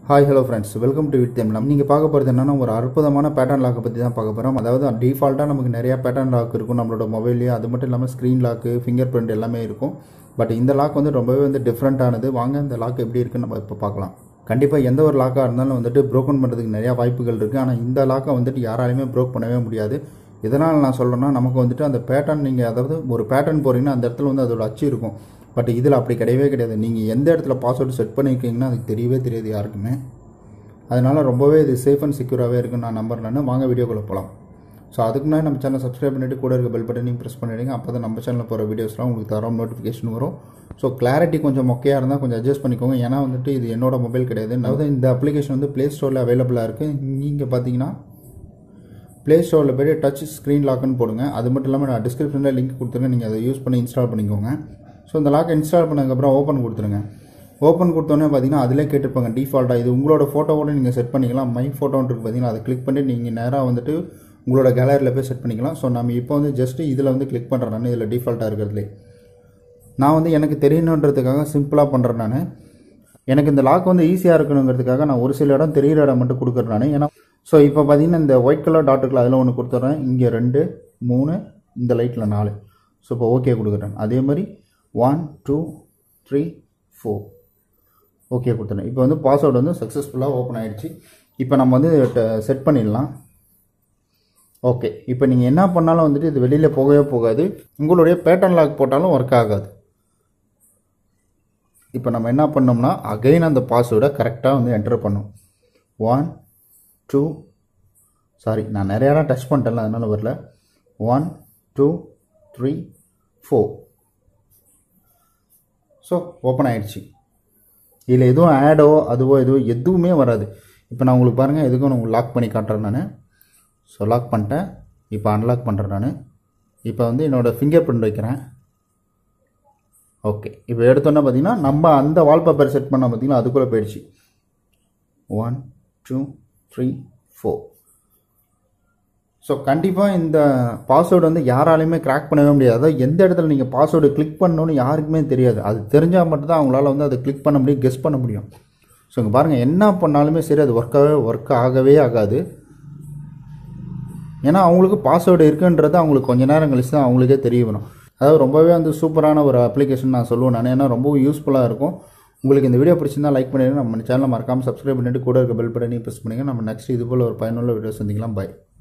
Hi, hello friends. Welcome to vdtamil. நீங்க பார்க்க போறது என்னன்னா ஒரு அற்புதமான பேட்டர்ன் லாக் பத்தி தான் பார்க்க போறோம். அதாவது டிஃபால்ட்டா நமக்கு நிறைய பேட்டர்ன் லாக் இருக்கும் நம்மளோட மொபைல்லயே. அது மட்டும் இல்லாம ஸ்கிரீன் லாக், ஃபிங்கர் பிரிண்ட் எல்லாமே இருக்கும். பட் இந்த லாக் ரொம்பவே டிஃபரண்டானது. வாங்க இந்த லாக் எப்படி இருக்குன்னு நம்ம இப்ப பார்க்கலாம். கண்டிப்பா எந்த ஒரு லாக்கா இருந்தாலும் broken பண்றதுக்கு நிறைய வாய்ப்புகள் இருக்கு. ஆனா இந்த லாக்கை யாராலையுமே பிரேக் பண்ணவே முடியாது. இதனால நான் சொல்றேன்னா நமக்கு அந்த பேட்டர்ன் நீங்க அதாவது ஒரு பேட்டர்ன் போறீங்கன்னா அந்த இடத்துல அதோட அச்சு இருக்கும். பட் இதில் அப்படி கிடையவே கிடையாது. நீங்கள் எந்த இடத்துல பாஸ்வேர்டு செட் பண்ணியிருக்கீங்கன்னா அதுக்கு தெரியவே தெரியாது யாருக்குமே. அதனால் ரொம்பவே இது சேஃப் அண்ட் செக்யூராகவே இருக்குன்னு நான் நம்புறேன். வாங்க வீடியோக்குள்ளே போகலாம். ஸோ அதுக்கு முன்னாடி நம்ம சேனல் சப்ஸ்கிரைப் பண்ணிவிட்டு கூட இருக்க பெல் பட்டனையும் ப்ரெஸ் பண்ணிவிடுங்க. அப்போ தான் நம்ம சேனலில் போகிற வீடியோஸ்லாம் உங்களுக்கு தரோம் நோட்டிஃபிகேஷன் வரும். ஸோ கிளாரிட்டி கொஞ்சம் மொக்கையாக இருந்தால் கொஞ்சம் அட்ஜஸ்ட் பண்ணிக்கோங்க. ஏன்னா இது என்னோட மொபைல் கிடையாது. அதாவது இந்த அப்ளிகேஷன் ப்ளே ஸ்டோரில் அவைலபிளாக இருக்குது. நீங்கள் பார்த்தீங்கன்னா ப்ளே ஸ்டோரில் போய்ட்டு டச் ஸ்க்ரீன் லாக்குன்னு போடுங்க. அது மட்டும் இல்லாமல் நான் டிஸ்கிரிப்ஷனில் லிங்க் கொடுத்துருங்க. நீங்கள் அதை யூஸ் பண்ணி இன்ஸ்டால் பண்ணிக்கோங்க. ஸோ இந்த லாக்கை இன்ஸ்டால் பண்ணதுக்கப்புறம் ஓப்பன் கொடுத்துருங்க. ஓப்பன் கொடுத்தோன்னே பார்த்தீங்கன்னா அதிலே கேட்டிருப்பாங்க டிஃபால்ட்டாக இது உங்களோட ஃபோட்டோவோட நீங்கள் செட் பண்ணிக்கலாம். மை ஃபோட்டோன்னு இருக்குது பார்த்தீங்கன்னா அதை கிளிக் பண்ணி நீங்கள் நேராக உங்களோட கேலரியில் போய் செட் பண்ணிக்கலாம். ஸோ நம்ம இப்போ ஜஸ்ட்டு இதில் கிளிக் பண்ணுறேன். நான் இதில் டிஃபால்ட்டாக இருக்கிறதுலே நான் எனக்கு தெரியணுன்றதுக்காக சிம்பிளாக பண்ணுறேன். நான் எனக்கு இந்த லாக் ஈஸியாக இருக்கணுங்கிறதுக்காக நான் ஒரு சில இடம் தெரியிற இடம் மட்டும் கொடுக்குறேன் நான். ஏன்னா ஸோ இப்போ பார்த்தீங்கன்னா இந்த ஒயிட் கலர் டாட்டுக்குள்ள அதில் ஒன்று கொடுத்துட்றேன். இங்கே 2 3 இந்த லைட்டில் 4. ஸோ இப்போ ஓகே கொடுக்குறேன். அதே மாதிரி 1 2 3 4 ஓகே கொடுத்துறேன். இப்போ பாஸ்வேர்டு சக்ஸஸ்ஃபுல்லாக ஓப்பன் ஆகிடுச்சு. இப்போ நம்ம செட் பண்ணிடலாம். ஓகே இப்போ நீங்கள் என்ன பண்ணாலும் இது வெளியில் போகவே போகாது. உங்களுடைய பேட்டர்ன் லாக் போட்டாலும் ஒர்க் ஆகாது. இப்போ நம்ம என்ன பண்ணோம்னா அகைன் அந்த பாஸ்வேர்டை கரெக்டாக என்டர் பண்ணோம். 1 2 சாரி நான் நிறையா டச் பண்ணிட்டேன்ல அதனால வரல. 1 2 3 4 ஸோ ஓப்பன் ஆகிடுச்சு. இதில் எதுவும் ஆடோ அதுவோ எதுவுமே வராது. இப்போ நான் உங்களுக்கு பாருங்கள் எதுக்கும் நான் லாக் பண்ணி காட்டுறேன் நான். ஸோ லாக் பண்ணிட்டேன். இப்போ அன்லாக் பண்ணுறேன் நான். இப்போ என்னோடய ஃபிங்கர் பிரிண்ட் வைக்கிறேன். ஓகே இப்போ எடுத்தோன்னே பார்த்தீங்கன்னா நம்ம அந்த வால்பேப்பர் செட் பண்ண பார்த்தீங்கன்னா அதுக்குள்ளே போயிடுச்சு. 1 2 3 4 ஸோ கண்டிப்பாக இந்த பாஸ்வேர்டு யாராலையுமே கிராக் பண்ணவே முடியாது. அதாவது எந்த இடத்துல நீங்கள் பாஸ்வேர்டு கிளிக் பண்ணணும்னு யாருக்குமே தெரியாது. அது தெரிஞ்சால் மட்டும்தான் அவங்களால அதை கிளிக் பண்ண முடியும், கெஸ் பண்ண முடியும். ஸோ இங்கே பாருங்கள் என்ன பண்ணாலுமே சரி அது ஒர்க் ஆகவே ஆகாது. ஏன்னா அவங்களுக்கு பாஸ்வேர்டு இருக்குன்றது அவங்களுக்கு கொஞ்ச நேரம் கழிச்சு தான் அவங்களுக்கே தெரிய வரும். அதாவது ரொம்பவே சூப்பரான ஒரு அப்ளிகேஷன் நான் சொல்லுவேன் நான். ஏன்னா ரொம்ப யூஸ்ஃபுல்லாக இருக்கும். உங்களுக்கு இந்த வீடியோ பிடிச்சிருந்தா லைக் பண்ணிடுங்க. நம்ம சேனலை மறக்காமல் சப்ஸ்கிரைப் பண்ணிட்டு கூட இருக்க பெல் பட்டனையும் ப்ரெஸ் பண்ணுங்கள். நம்ம நெக்ஸ்ட் இது போல் ஒரு பயனுள்ள வீடியோ சந்திக்கலாம். பாய்.